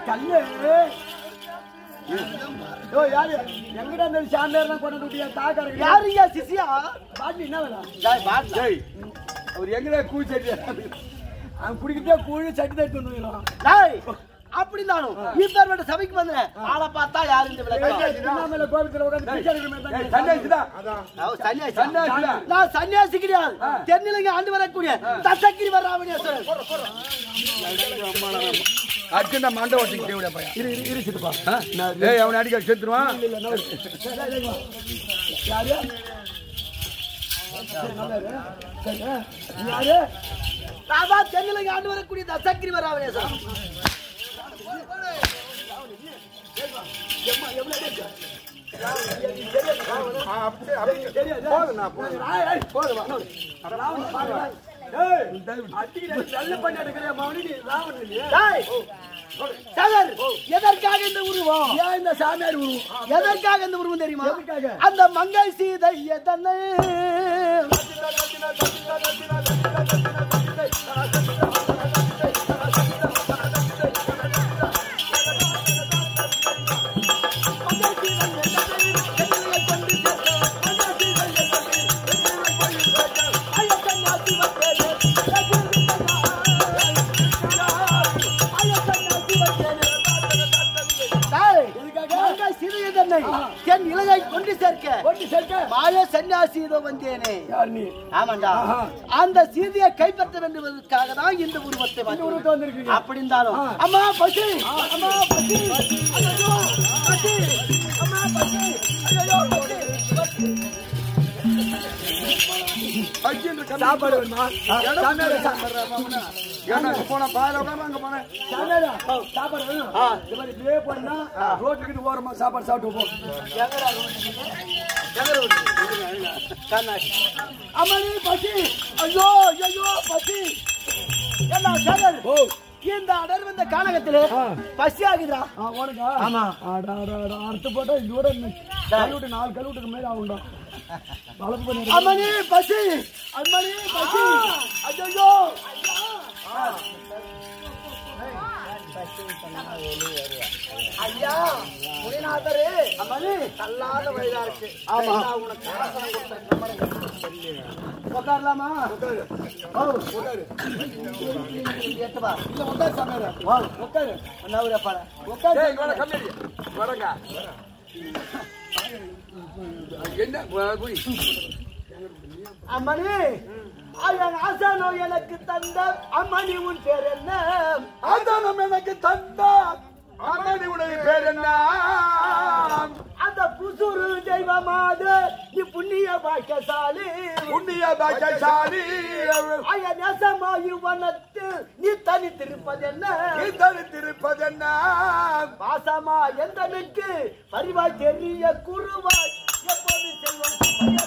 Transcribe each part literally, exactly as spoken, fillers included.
கல்லு ஓ யாரு எங்கடா அந்த சாண்டர்லாம் கொண்டு விட்டியா தாக்கற யாருங்க சிசியா பாட்டி என்ன வேணும் டேய் பாட்டி டேய் அவர் எங்கடா கூ சட்டி அவன் குடிக்கிட்டே கூழ் சட்டி தட்டி வந்துறான் டேய் அப்படி தானோ ஈஸ்வரவட சபைக்கு வந்தேன் ஆளை பார்த்தா யாரு இந்த விளக்க நாமல கோவில்ல உட்கார்ந்து பிச்சை எடுக்கறமே சன்னியாசிடா அதான் சன்னியாசி சன்னியாசிடா நான் சன்னியாசி கிடையாது தென்னிலங்க ஆண்டு வரக்கூடிய தசக்கிரி வராவணியேஸ்வரர் போற போற அர்ஜுனா மண்ட ஓட்டிக்கிட்டே விட பையா இரு இரு சித்துப்பா டேய் அவனை அடிக்க செத்துறான் இல்ல இல்ல யாரு யாரு ராதா தென்னிலங்க ஆண்டு வரக்கூடிய தசக்கிரி வராவணியேஸ்வரர் எதற்காக இந்த உருவம் இந்த சாமியார் உருவம் எதற்காக இந்த உருவம் தெரியுமா அந்த மங்கை சீதை தன்னை என் இலங்கை கொண்டு சேர்க்க கொண்டு சேர்க்க மாய சன்னியாசி இதோ வந்தேனே ஆமாண்டா அந்த சீதையை கைப்பற்ற வேண்டுவதற்காக தான் இந்த உருவத்தை வந்திருக்கீங்க அப்படி இருந்தாலும் அம்மா பசி அம்மா பசி ஐயோ பசி அம்மா பசி ஐயோ பசி சாப்பாடு வேணுமா போன பாயில அங்க போனேன் சாப்பாடு வேணும் இந்த மாதிரி இப்படியே போனா ரோட்டுக்கிட்டு ஓரமா சாப்பாடு சாப்பிட்டு போ அம்மாடி பசி ஐயோ ஐயோ பசி என்ன சாகர் இந்த அடர் வந்த கானகத்திலே பசி ஆகுதுடா உனக்கா ஆமா அறுத்து போட்டா இதோட கழுவிட்டு நாலு கழுவிட்டுக்கு மேல ஆகுண்டா அம்மணி பசி அம்மணி பசி ஐயோ ஐயா முனிநாதரே அம்மணி தள்ளாத வயதா இருக்கு ஆமா உனக்கு உட்காரலாமா உட்காரு ஏத்தவா இல்ல உட்காரு சாமியாரே வா உட்காரு அண்ணாவுரே பாட உட்காரு டேய் இங்க கம்மி வரங்க என்ன போய் அம்மணி ஐயன் ஆசானோ எனக்கு தந்த அம்மணி உன் பேர் என்ன ஆசானோ எனக்கு தந்த அம்மணி உன் பேர் என்ன அந்த புசுரு தெய்வமாது நீ புண்ணிய பாக்கியசாலி புண்ணிய பாக்கியசாலி ஐயன் நேசமாயி வனத்து நீ தனித்திருப்பதென்ன நீ தனித்திருப்பதென்ன பாசமா எந்தனுக்கு பரிவாய் தெரிய குருவாய் எப்போது செல்வம்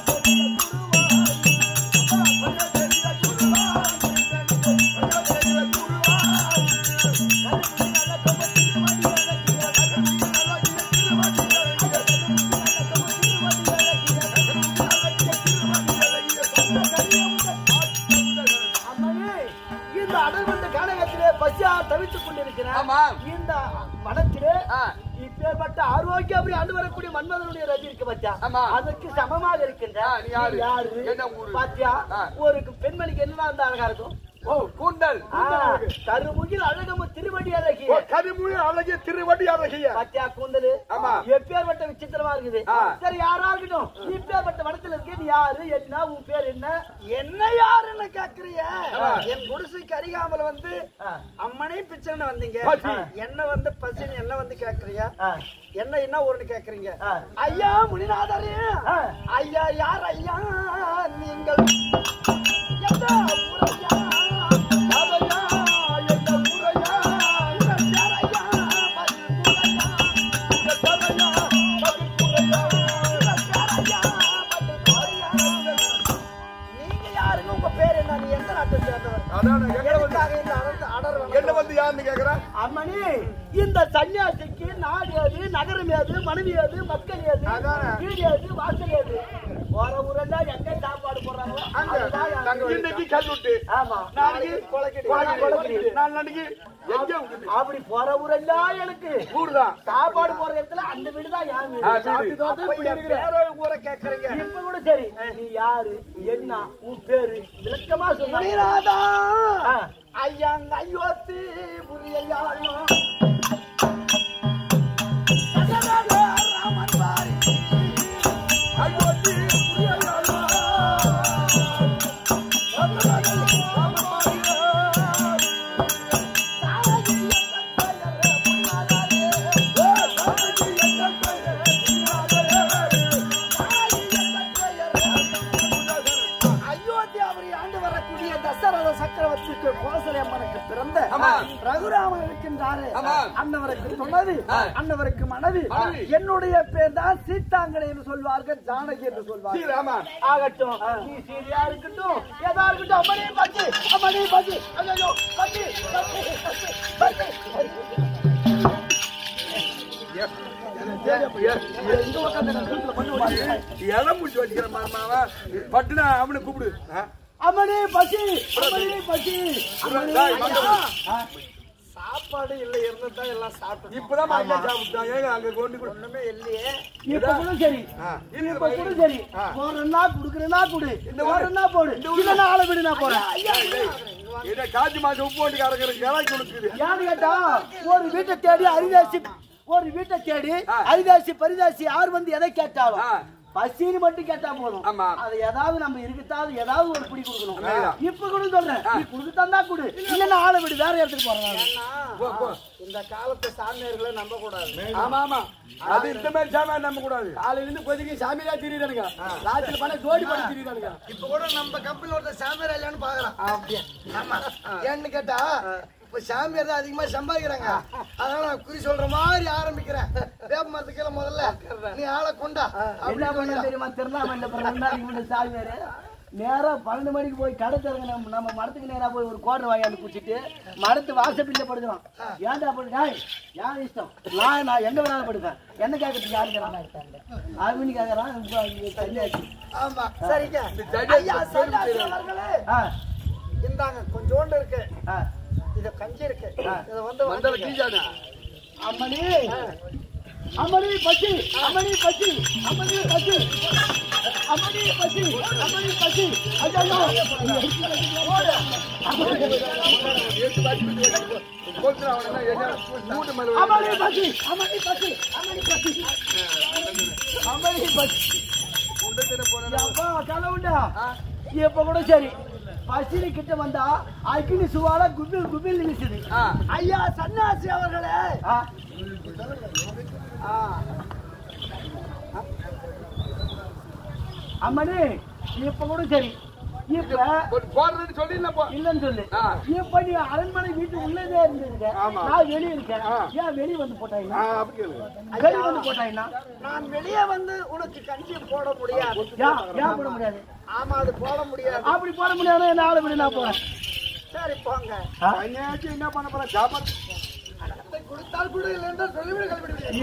தவித்துக் கொண்டிருக்கிறேன் இந்த வனத்திலே இப்பேற்பட்ட ஆரோக்கிய அப்படி ஆண்டு வரக்கூடிய மன்மதனுடைய ரதி இருக்கு பத்தியா அதற்கு சமமாக இருக்கின்ற பாத்தியா ஒரு பெண்மணிக்கு என்னதான் அந்த அழகா இருக்கும் ஓ கூந்தல் கருமுகில் அழகம திருவடி அழகிய கருமுகில் அழகிய திருவடி அழகிய பத்தியா கூந்தல் எப்பேற்பட்ட விசித்திரமா இருக்குது சரி யாரா இருக்கட்டும் இப்பேற்பட்ட வனத்துல இருக்கு நீ யாரு என்ன உன் பேர் என்ன என்ன யாருன்னு கேக்குறிய என் குடிசைக்கு அருகாமல் வந்து அம்மனே பிச்சைன்னு வந்தீங்க என்ன வந்து பசின்னு என்ன வந்து கேக்குறியா என்ன என்ன ஊருன்னு கேக்குறீங்க ஐயா முனிநாதரே ஐயா யார் ஐயா நீங்கள் எந்த ஊரையா அம்மணி இந்த சன்னியாசிக்கு நாடு ஏது நகரம் ஏது மனைவி ஏது மக்கள் ஏது வீடு ஏது வாசல் ஏது போற ஊரெல்லாம் எங்க சாப்பாடு போடுறாங்களோ இன்னைக்கு கல்லுட்டு நாளைக்கு நாலு நாளைக்கு அப்படி போற ஊரெல்லாம் எனக்கு ஊர்தான் சாப்பாடு போற இடத்துல அந்த வீடுதான் யாரு ஊரை கேட்கறீங்க. இப்ப கூட சரி, நீ யாரு என்ன உன் பேரு விளக்கமா சொல்லுங்க. ஐயா ஐயோத்தி புரியையா ராமன் பாரி ஐயோத்தி புரியையா சக்கரவர்த்திக்கு கோசலை அம்மனுக்கு பிறந்த ரகுராமன் இருக்கின்றாரு. அன்னவருக்கு சொன்னது அன்னவருக்கு மனது. என்னுடைய பேர் தான் சீத்தாங்கடை என்று சொல்வார்கள், ஜானகி என்று சொல்வார்கள். ஆகட்டும், நீ சீரியா இருக்கட்டும், ஏதா இருக்கட்டும். அம்மனே பாச்சி, அம்மனே பாச்சி, ஐயோ பாச்சி, பட்டுனா அவனை கூப்பிடு. அம்மனே பசி, அம்மனே பசி. சாப்பாடு இல்ல இருந்தா எல்லாம் சாப்பிட்டு இப்பதான் சாப்பிட்டாங்க. அங்க கொண்டு ஒண்ணுமே இல்லையே. இப்ப கூட சரி, இப்ப கூட சரி. போறேன்னா குடுக்குறேன்னா குடு, இந்த போறேன்னா போடு, இல்லன்னா ஆளை விடு, நான் போறேன். காஞ்சி மாசம் உப்பு போட்டு கறக்குறேன் கொடுக்குது. ஏன்னு கேட்டா, ஒரு வீட்டை தேடி அரிதாசி, ஒரு வீட்டை தேடி அரிதாசி பரிதாசி யார் வந்து எதை கேட்டாலும் பசின்னு மட்டும் கேட்டா போதும். அது ஏதாவது நம்ம இருக்குத்தாவது ஏதாவது ஒரு பிடி கொடுக்கணும். இப்ப கூட சொல்றேன், நீ குடுத்துட்டா குடு, இல்லன்னா ஆளை விடு, வேற இடத்துக்கு போறேன். இந்த காலத்து சாமியார்களை நம்ப கூடாது. ஆமா ஆமா, அது இந்த மாதிரி சாமியார் நம்ப கூடாது. காலையில இருந்து கொதிக்க சாமியாரா திரியிறானுங்க, ராத்திரி பண்ண ஜோடி பண்ணி திரியிறானுங்க. இப்ப கூட நம்ம கம்பெனில ஒருத்தர் சாமியார் இல்லையான்னு பாக்குறான். அப்படியே ஆமா, ஏன்னு கேட்டா இப்ப சாமியார் தான் அதிகமா சம்பாதிக்கிறாங்க. அதனால நான் குறி சொல்ற மாதிரி ஆரம்பிக்கிறேன். வேப்ப மரத்துக்கு முதல்ல நீ ஆளை கொண்டா. என்ன பண்ண தெரியுமா, திருநாமல்ல சாமியாரு நேரா பன்னெண்டு மணிக்கு போய் கடை தரங்க. நம்ம நம்ம மரத்துக்கு நேரா போய் ஒரு கோட்டர் வாங்கி குடிச்சிட்டு மரத்து வாசப்பில்ல படுக்கிறோம். ஏன்டா படுக்க யார் இஷ்டம், நான் நான் எங்க வேணாலும் படுப்பேன். என்ன கேட்கறதுக்கு யாரு கேட்கறாங்க, ஆர்மினி கேட்கறான். ஆமா சரிங்க, இந்தாங்க கொஞ்சோண்டு இருக்கு, இத கஞ்சி இருக்கு, இத வந்து அம்மணி அம்மணி பசி, அம்மணி பசி, அம்மணி பசி, அம்மணி பசி, அம்மணி பசி. ஐயோ அம்மணி பசி, அம்மணி பசி, அம்மணி பசி, அம்மணி பசி. அப்பா கலவுண்டா இப்ப கூட சரி, பசினி கிட்ட வந்தா அக்கினி சுவால குபில் குபில் நிக்குது. ஐயா சன்னாசி அவர்களே, அம்மனி இப்ப கூட சரி, இப்ப இல்லன்னு சொல்லு. இப்ப நீ அரண்மனை வீட்டு உள்ளதே இருந்திருக்க, நான் வெளியே இருக்கேன். ஏன் வெளியே வந்து போட்டாங்கன்னா, வெளியே வந்து போட்டாங்கன்னா நான் வெளியே வந்து உனக்கு கஞ்சி போட முடியாது. ஏன் போட முடியாது? ஆமா அது போட முடியாது. அப்படி போட முடியாது, என்ன ஆளை விட நான் போறேன். சரி போங்க. என்ன பண்ண போற, சாப்பாடு கொடுத்தால் கூட இல்லைன்னா சொல்லிவிட கல்விடுவீங்க.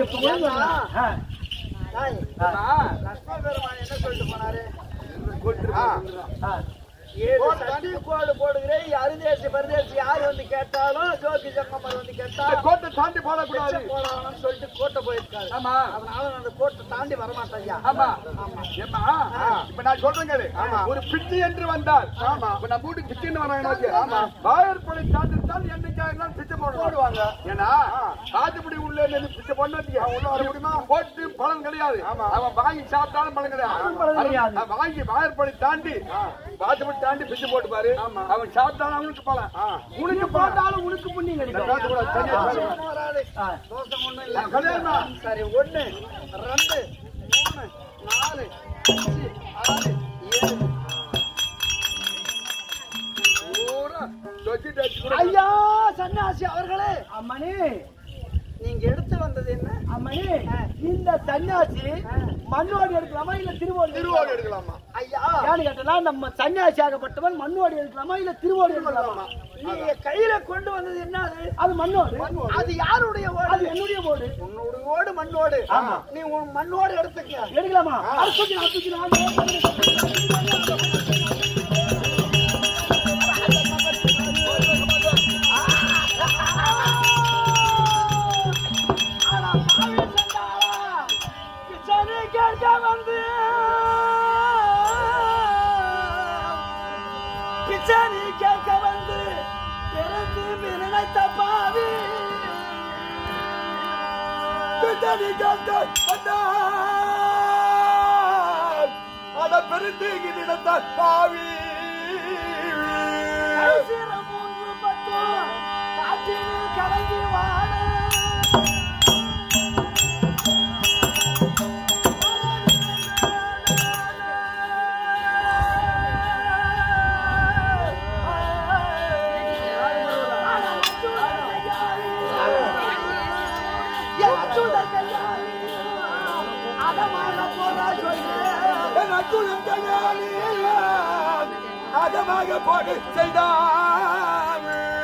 லட்சுமண பெருமான் என்ன சொல்லிட்டு போனாரு, கோடு போடுகிறேன். அரிதேசி பரிதேசி யாரு வந்து கேட்டாலும், ஜோதி ஜங்கமர் வந்து கேட்டாலும் கோட்டை தாண்டி போடக்கூடாது போடணும்னு சொல்லிட்டு கோட்டை போயிருக்காரு. ஆமா, அதனால அந்த கோட்டை தாண்டி வரமாட்டேன். ஆமா ஆமா, இப்ப நான் சொல்றேன், ஒரு பிச்சு என்று வந்தால், ஆமா இப்ப நம்ம வீட்டுக்கு பிச்சுன்னு வராங்க. ஆமா, வாயற்பொழி தாண்டித்தால் என்னைக்காக பிச்சை போடுவாங்க. ஏன்னா காட்டுப்படி உள்ள பிச்சை பண்ண ஒண்ணு வர முடியுமா, போட்டு பலன் கிடையாது. அவன் வாங்கி சாப்பிட்டாலும் பலன் கிடையாது. வாங்கி வாயற்பொழி தாண்டி வாசப்படி தாண்டி பிச்சு போட்டு பாரு, அவன் சாப்பிட்டாலும் அவனுக்கு பலன், உனக்கு போட்டாலும் உனக்கு புண்ணியம் கிடைக்கும். தோசை ஒண்ணு இல்ல. சரி, ஒண்ணு ரெண்டு மூணு நாலு அஞ்சு ஆறு ஏழு. ஐயா சன்னாசி அவர்களே, அம்மனி நீங்க எடுத்து வந்தது என்ன? அம்மனி இந்த சன்னியாசி மண்ணோடு எடுக்கலாமா இல்ல திருவோடு திருவோடு எடுக்கலாமா? ஐயா ஏன்னு கேட்டா, நம்ம சன்னியாசி ஆகப்பட்டவன் மண்ணோடு எடுக்கலாமா இல்ல திருவோடு எடுக்கலாமா? நீங்க கையில கொண்டு வந்தது என்ன? அது அது மண்ணோடு. அது யாருடைய ஓடு? அது என்னுடைய ஓடு. உன்னுடைய ஓடு மண்ணோடு. நீ உன் மண்ணோடு எடுத்துக்க. எடுக்கலாமா? பிச்சனி கேட்க வந்து பிறந்து நினைத்த பாவி பிச்சனி கேட்க அத பெருந்தி நினைத்த பாவி மூன்று பத்தும் காற்றில் கலங்கி வாழ அகமாக போட்டு செய்தார்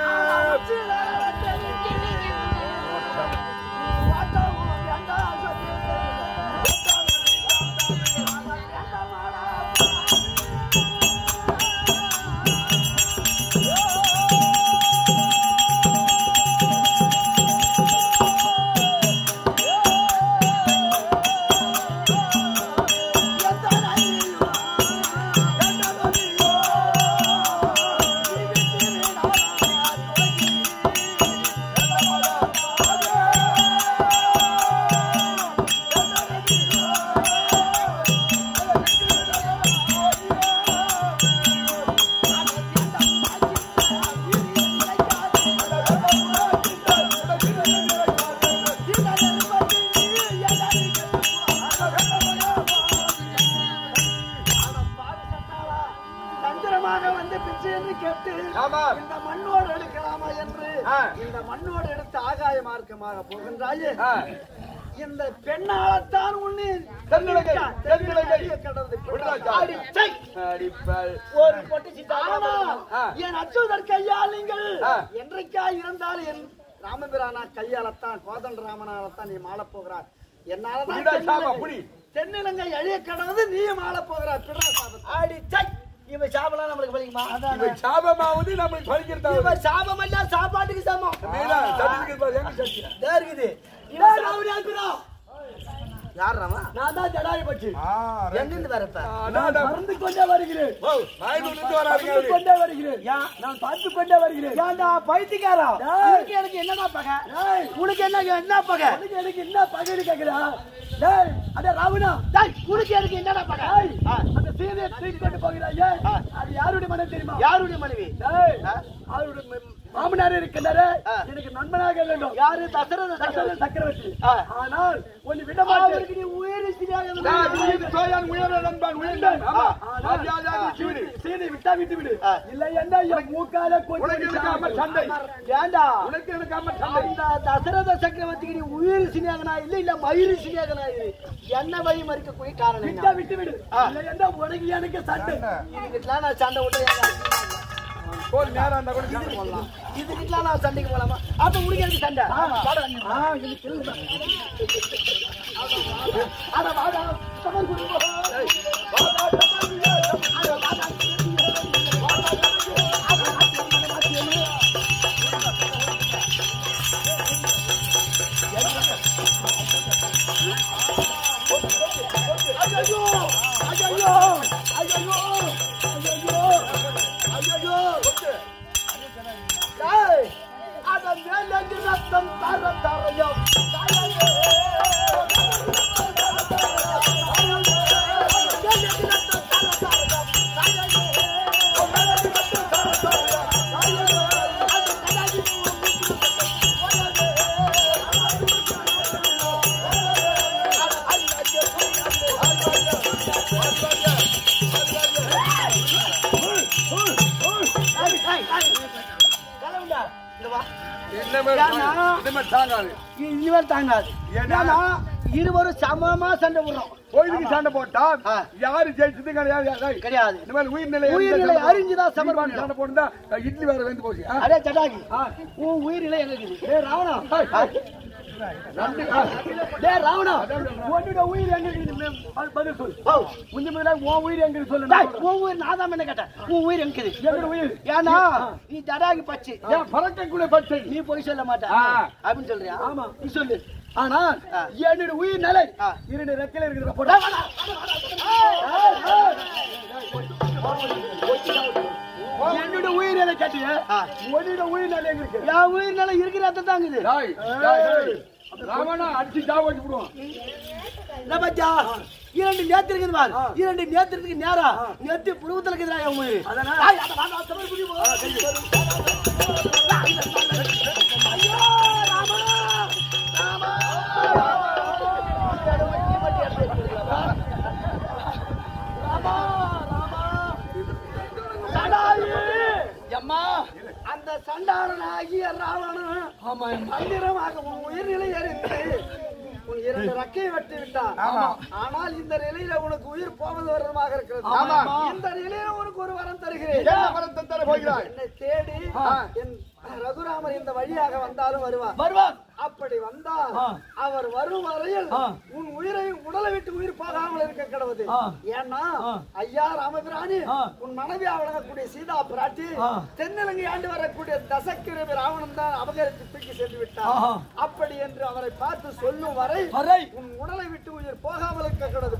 இந்த மண்ணோடு எடுக்கலாமா என்று இந்த மண்ணோடு எடுத்து ஆகாய மார்க்கமாக போகின்றாயே இந்த பெண்ணால்தான் உன்னை ஒரு பொட்டி என் அச்சுதர் கையால் நீங்கள் என்றைக்கா இருந்தாலும் என் ராமபிரானா கையாலத்தான் கோதண்ட ராமனாலத்தான் நீ மாள போகிறார். என்னாலதான் தென்னிலங்கை அழிய கடவுது நீ மாள போகிறார். ஆடி சை இவ சாபலாம் நமக்கு பலிக்குமா? இவ சாபமாவது நமக்கு பலிக்கிறதா? இவ சாபம் இல்ல சாப்பாட்டுக்கு சமம். மேல சட்டிக்கு பாரு எங்க சட்டி? இதா இருக்குது. இவ சாவடி ஆக்குறா. யார் ராமா? நான் தான் ஜடாரி பட்சி. எங்க இருந்து வரப்ப? நான் மறந்து கொண்டே வருகிறேன். ஓ, மாயிலிருந்து வராருங்க. மறந்து கொண்டே வருகிறேன். யா, நான் பார்த்து கொண்டே வருகிறேன். ஏண்டா பைத்தியக்காரா? உனக்கு எனக்கு என்னடா பகை? டேய், உனக்கு என்ன என்ன பகை? உனக்கு எனக்கு என்ன பகைன்னு கேக்குறா? டேய், அட ராவணா. டேய், உனக்கு எனக்கு என்னடா பகை? அந்த சீதையை தூக்கி கொண்டு போகிறாயே. அது யாருடைய மனைவி தெரியுமா? யாருடைய மனைவி? டேய், அவருடைய மாமனாரே இருக்கின்றாரே, எனக்கு நண்பனாக வேண்டும். யாரு? தசரத சக்கரவர்த்தி. ஆனால் உன்னை விட மாட்டேன். நீ உயிர் சோயான் உயிர நண்பன் உயிர்ந்தான். ஆமா, ராஜாஜா சீனி சீனி விட்டா விட்டு விடு. இல்ல என்ன என் மூக்கால உனக்கு இருக்காம சண்டை. ஏண்டா உனக்கு இருக்காம சண்டை. இந்த தசரத சக்கரவர்த்திக்கு நீ உயிர் சினியாகனா இல்ல இல்ல மயிர் சினியாகனா என்ன வழி மறிக்க போய் காரணம் விட்டா விட்டு விடு. இல்ல என்ன உனக்கு எனக்கு சண்டை. இதுக்கெல்லாம் நான் சண்டை விட்டு போல் நேரா அந்த கூட சண்டை போடலாம். இதுக்கெல்லாம் நான் சண்டைக்கு போலாமா? அப்ப உனக்கு எனக்கு சண்டை. ஆ எனக்கு இல்ல. அட வாடா சமர் குடி போ. வாடா சமர் குடி. அட வாடா. ஐயோ ஐயோ ஐயோ ஐயோ ஐயோ டேய் அட மேலங்க ரத்தம் தர தரயோ தாயே இருவரும் சமமா சண்டை போடுறோம். கோயிலுக்கு சண்டை போட்டா யாரு ஜெயிச்சது கிடையாது. உயிர்நிலை உயிர்நிலை அறிஞ்சுதான் சமர்ப்பணம் சண்டை போட்டுதான் இட்லி வேற வந்து போச்சு. அதே சட்டாகி உன் உயிர்நிலை எங்க இருக்குது? ராவணா ராவணா உன்னோட உயிர் எங்க இருக்குது? பதில் சொல்லு. உன் உயிர் எங்க சொல்லு. உன் உயிர் நான் தான் என்ன கேட்டேன். உன் உயிர் எங்க இருக்குது? என்னோட உயிர் ஏன்னா நீ ஜடாகி பச்சை பறக்க கூட பச்சை. நீ போய் சொல்ல மாட்டேன் அப்படின்னு சொல்றியா? ஆமா நீ சொல்லு. ஆனா என்னோட உயிர் நிலை இரண்டு ரெக்கையில இருக்கிற போட்டா தானே கேட்டீங்க உயிரோட உயிர் நிலை எங்க இருக்கு என் உயிர் நிலை இருக்கிற அத்தை தாங்குது ராவணா அடிச்சு ஜாவ வச்சு விடுவோம் இரண்டு நேத்து இருக்குது பாரு இரண்டு நேத்திரத்துக்கு நேரா நேத்து புழுவத்துல இருக்குதுடா என் உயிர் அதனால அந்த சண்டாளனாகிய ராவணன் ஆமா மந்திரமாக உயிர்நிலை எரிந்து உன் இரண்டு ரக்கையை வெட்டி விட்டான் ஆனால் இந்த நிலையில உனக்கு உயிர் போவது வருடமாக இருக்கிறது இந்த நிலையில உனக்கு ஒரு வரம் தருகிறேன் என்னை தேடி என் ரகுராமர் இந்த வழியாக வந்தாலும் வருவார் வருவார் அப்படி வந்தால் அவர் வரும் வரையில் உன் உயிரை உடலை விட்டு உயிர் போகாமல் இருக்க கிடவது ஏன்னா ஐயா ராமபிராணி உன் மனைவி வழங்கக்கூடிய சீதா பிராட்டி தென்னிலங்கை ஆண்டு வரக்கூடிய தசக்கிரமி ராவணன் தான் அபகரித்து தூக்கி சென்று விட்டார் அப்படி என்று அவரை பார்த்து சொல்லும் வரை உன் உடலை விட்டு உயிர் போகாமல் இருக்க கிடவது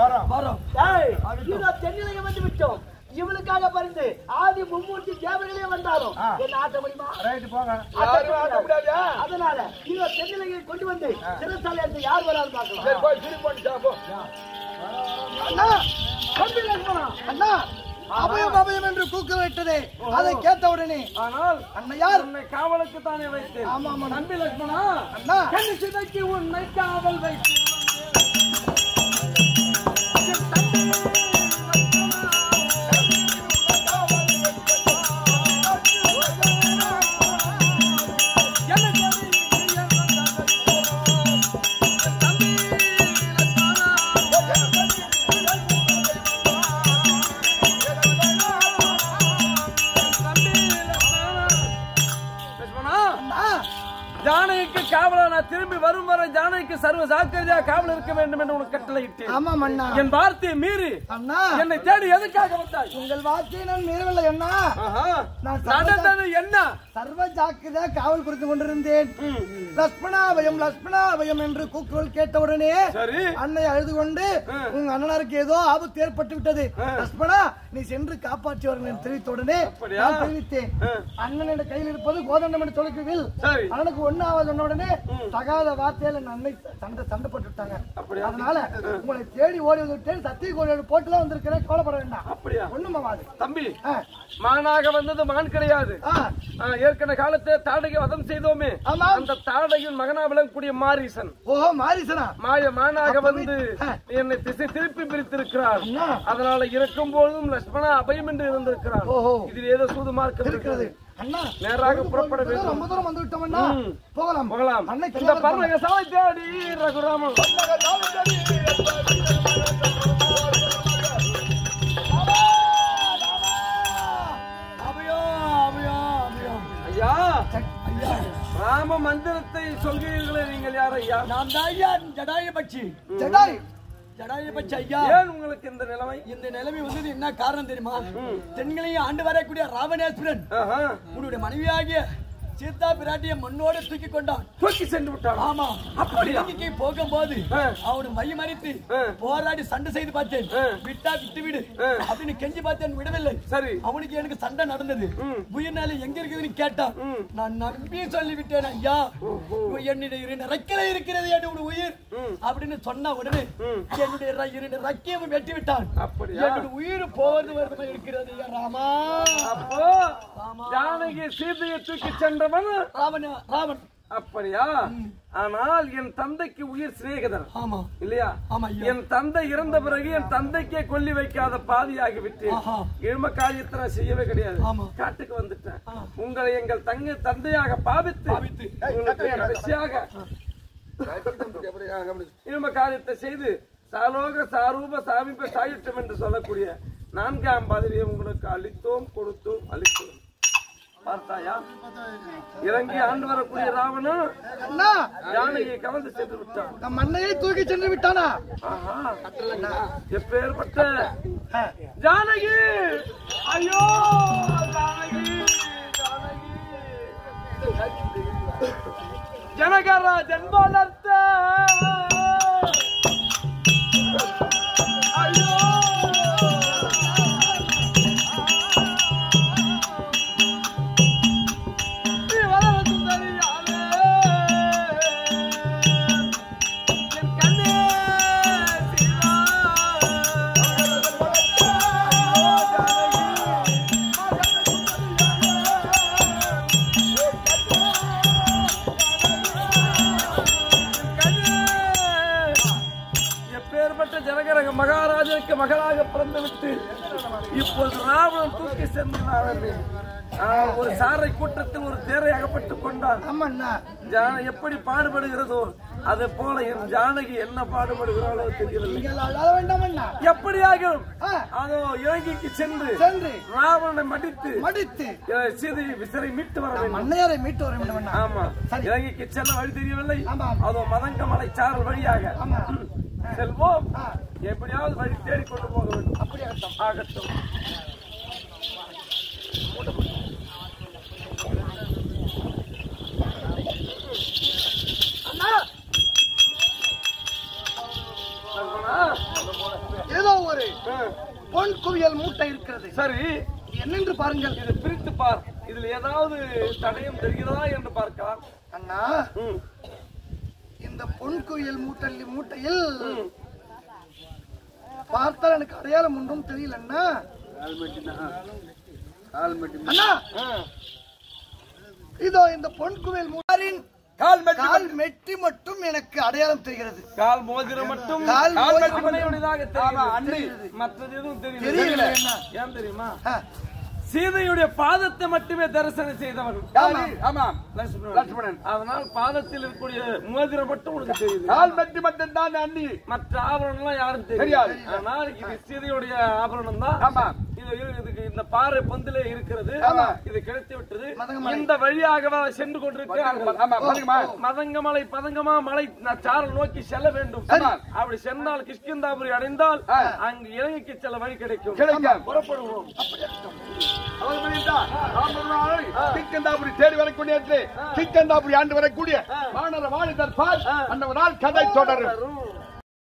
தென்னிலங்கை வந்து விட்டோம் இவளுக்காக பறிந்து ஆதி மும்மூர்த்தி தேவர்களே வந்தாலும் என்ன ஆட்ட முடியுமா அதனால இவ தென்னிலங்கை கொண்டு வந்து சிறசாலை எடுத்து யார் வராது பார்க்கலாம் அண்ணா அபயம் அபயம் என்று கூக்குரலிட்டதே அதை கேட்ட உடனே ஆனால் அண்ணையார் உன்னை காவலுக்கு தானே வைத்தேன் ஆமா ஆமா நம்பி லட்சுமணா அண்ணா சிதைக்கு உன்னை காவல் வைத்தேன் ஜானகிக்கு காவலா நான் திரும்பி வரும் வரை ஜானகிக்கு சர்வ சாக்கிரதையா காவல் இருக்க வேண்டும் என்று உனக்கு கட்டளையிட்டேன். ஆமா அண்ணா. என் வார்த்தையை மீறி அண்ணா என்னை தேடி எதுக்காக வந்தாய்? உங்கள் வார்த்தையை நான் மீறவில்லை அண்ணா. நடந்தது என்ன? சர்வ சாக்கிரதையா காவல் கொடுத்து கொண்டிருந்தேன். லட்சுமணாபயம் லட்சுமணாபயம் என்று கூக்குரல் கேட்டவுடனே சரி அன்னை அழுது கொண்டு உங்க அண்ணனாருக்கு ஏதோ ஆபத்து ஏற்பட்டு விட்டது, லட்சுமணா நீ சென்று காப்பாற்றி வரணும் தெரிவித்த உடனே நான் தெரிவித்தேன். அண்ணனோட கையில் இருப்பது கோதண்டம் என்று சொல்லுங்கள். அண்ணனுக்கு ஒன்னாவது சொன்ன உடனே தகாத வார்த்தையில அன்னை சண்டை சண்டை போட்டு விட்டாங்க. அதனால உங்களை தேடி ஓடி விட்டேன். சத்திய கோடி போட்டுதான் வந்திருக்கிறேன், கவலைப்பட வேண்டாம். அப்படியா? ஒண்ணுமாவாது தம்பி. மானாக வந்தது மான் கிடையாது. ஏற்கனவே காலத்தை தாடகை வதம் செய்தோமே, அந்த தாடகையின் மகனா விளங்கக்கூடிய மாரீசன். ஓஹோ மாரீசனா? மாய மானாக வந்து என்னை திசை திருப்பி பிரித்திருக்கிறார். அதனால இருக்கும் போதும் லட்சுமணா அபயம் என்று இருந்திருக்கிறார். இதில் ஏதோ சூது மார்க்கம் இருக்கிறது. நேராக புறப்பட வேண்டும். ரொம்ப தூரம் வந்து விட்டோம் அண்ணா, போகலாம் போகலாம். இந்த பர்ணக சாலை தேடி ரகுராமன் ஐயா ராம மந்திரத்தை சொல்கிறீர்களே, நீங்கள் யார் ஐயா? நான் தான் ஐயா ஜடாயுபட்சி. ஜடாயு ஜடாயுபட்சி ஐயா. ஏன் உங்களுக்கு இந்த நிலைமை? இந்த நிலைமை வந்தது என்ன காரணம் தெரியுமா? தென்களையும் ஆண்டு வரக்கூடிய ராவணேஸ்வரன் உன்னுடைய மனைவியாகிய சீதா பிராட்டிய மண்ணோட தூக்கி கொண்டான், தூக்கி சென்று விட்டான். ஆமா. அப்படி போகும்போது அவனு மைய மறித்து போராடி சண்டை செய்து பார்த்தேன். விட்டா விட்டு விடு அப்படின்னு கெஞ்சி பார்த்தேன், விடவில்லை. சரி, அவனுக்கு எனக்கு சண்டை நடந்தது. உயிர்னால எங்க இருக்குதுன்னு கேட்டான். நான் நம்பி சொல்லி விட்டேன், ஐயா என்னுடைய இரண்டு ரெக்கலை இருக்கிறது என்னுடைய உயிர் அப்படின்னு சொன்ன உடனே என்னுடைய இரண்டு ரெக்கையை வெட்டி விட்டான். என்னுடைய உயிர் போவது வருது இருக்கிறது ராமா. அப்போ ஜானகி சீதையை தூக்கி சென்ற ராவண ராவன். அப்படியா? ஆனால் என் தந்தைக்கு உயிர் சிநேகிதர். ஆமா இல்லையா? என் தந்தை இறந்த பிறகு என் தந்தைக்கே கொல்லி வைக்காத பாதியாகி விட்டேன். எழும காரியத்தை நான் செய்யவே கிடையாது. காட்டுக்கு வந்துட்டேன். உங்களை எங்கள் தங்க தந்தையாக பாவித்து கடைசியாக எழும காரியத்தை செய்து சாலோக சாரூப சாமிப்ப சாயுற்றம் என்று சொல்லக்கூடிய நான்காம் பதவியை உங்களுக்கு அளித்தோம், கொடுத்தோம், அளித்தோம். பார்த்தாயா? இறங்கி ஆண்டு வரக்கூடிய ராவணன் ஜானகியை கவர்ந்து சென்று விட்டான். நம் அன்னையை தூக்கி சென்று விட்டானா? எப்பேற்பட்ட ஜானகி! ஐயோ ஜானகி, ஜானகி ஜனகராஜன் வளர்த்த ஐயோ மகளாக பிறந்துவிட்டு இப்போது ராவணன் தூக்கி சென்றான். ஒரு சாரை கூட்டத்தில் ஒரு தேரை அகப்பட்டுக் கொண்டான். எப்படி பாடுபடுகிறதோ அதே போல என் ஜானகி என்ன பாடுபடுகிறாளோ தெரியவில்லை. எப்படியாக அதோ இலங்கைக்கு சென்று சென்று ராவணனை மடித்து மடித்து சீதையை விசரை மீட்டு வர வேண்டும். மீட்டு வர வேண்டும். ஆமா, இலங்கைக்கு செல்ல வழி தெரியவில்லை. அதோ மதங்க மலை சாரல் வழியாக செல்வோம். எப்படியாவது வழி தேடிக்கொண்டு போக வேண்டும். அப்படி ஆகட்டும் ஆகட்டும். ஏதோ ஒரு பொன் குவியல் மூட்டை இருக்கிறது. சரி, என்னென்று பாருங்கள். இதை பிரித்து பார். இதில் ஏதாவது தடயம் தெரிகிறதா என்று பார்க்கலாம். அண்ணா, இந்த பொன் குவியல் மூட்டை மூட்டையில் பார்த்தால் எனக்கு அடையாளம் ஒன்றும் தெரியல. அண்ணா, அண்ணா, இதோ இந்த பொன் குவியல் மூட்டாரின் கால் மெட்டி மட்டும் எனக்கு அடையாளம் தெரிகிறது. கால் மோதிரம் மட்டும் மற்றது எதுவும் தெரியல. ஏன் தெரியுமா? சீதையுடைய பாதத்தை மட்டுமே தரிசனம் செய்தவர்கள். அதனால் பாதத்தில் இருக்கக்கூடிய மோதிரம் மட்டும் உனக்கு தெரியுது. கால் மெட்டி மட்டும் தான் அண்ணி, மற்ற ஆபரணம் எல்லாம் யாரும் தெரியாது. ஆனால் இது சீதையுடைய ஆபரணம் தான். இதுக்கு இந்த பாறை பந்திலே இருக்கிறது. இது கிடைத்து விட்டது. இந்த வழியாக சென்று கொண்டிருக்கிறார்கள். மதங்கமலை பதங்கமா மலை சாரல் நோக்கி செல்ல வேண்டும். அப்படி சென்றால் கிஷ்கிந்தாபுரி அடைந்தால் அங்கு இலங்கைக்கு செல்ல வழி கிடைக்கும். புறப்படுவோம். கிஷ்கிந்தாபுரி தேடி வரக்கூடிய கிஷ்கிந்தாபுரி ஆண்டு வரக்கூடிய வானர வாணி தர்பார் அந்த நாள் கதை தொடரும்.